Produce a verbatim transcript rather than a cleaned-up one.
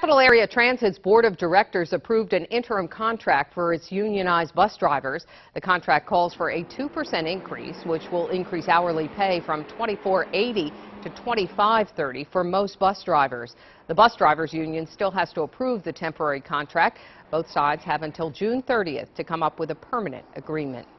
Capital Area Transit's Board of Directors approved an interim contract for its unionized bus drivers. The contract calls for a two percent increase, which will increase hourly pay from twenty-four eighty to twenty-five thirty for most bus drivers. The bus drivers union still has to approve the temporary contract. Both sides have until June thirtieth to come up with a permanent agreement.